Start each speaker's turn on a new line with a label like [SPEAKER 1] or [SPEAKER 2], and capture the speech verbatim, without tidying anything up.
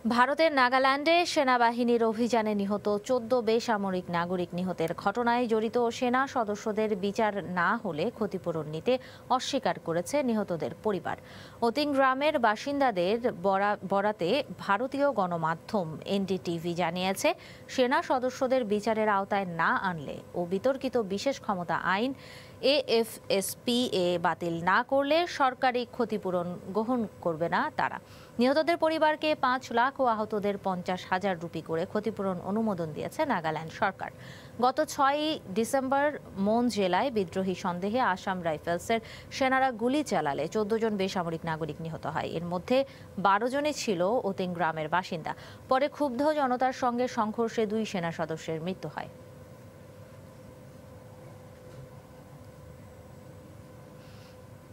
[SPEAKER 1] ভারতের নাগাল্যান্ডে সেনাবাহিনীর অভিযানে নিহত চোদ্দ বেসামরিক নাগরিক নিহতের ঘটনায় জড়িত সেনা সদস্যদের বিচার না হলে ক্ষতিপূরণ নিতে অস্বীকার করেছে নিহতদের পরিবার। অতিং গ্রামের বাসিন্দাদের বরাতে ভারতীয় গণমাধ্যম এনডিটিভি জানিয়েছে, সেনা সদস্যদের বিচারের আওতায় না আনলে ও বিতর্কিত বিশেষ ক্ষমতা আইন এএফএসপিএ বাতিল না করলে সরকারি ক্ষতিপূরণ গ্রহণ করবে না তারা। নিহতদের পরিবারকে পাঁচ লাখ ও আহতদের পঞ্চাশ হাজার রুপি করে ক্ষতিপূরণ অনুমোদন দিয়েছে নাগাল্যান্ড সরকার। গত ছয়ই ডিসেম্বর মন জেলায় বিদ্রোহী সন্দেহে আসাম রাইফেলসের সেনারা গুলি চালালে চোদ্দ জন বেসামরিক নাগরিক নিহত হয়। এর মধ্যে বারো জনই ছিল অতিং গ্রামের বাসিন্দা। পরে ক্ষুব্ধ জনতার সঙ্গে সংঘর্ষে দুই সেনা সদস্যের মৃত্যু হয়।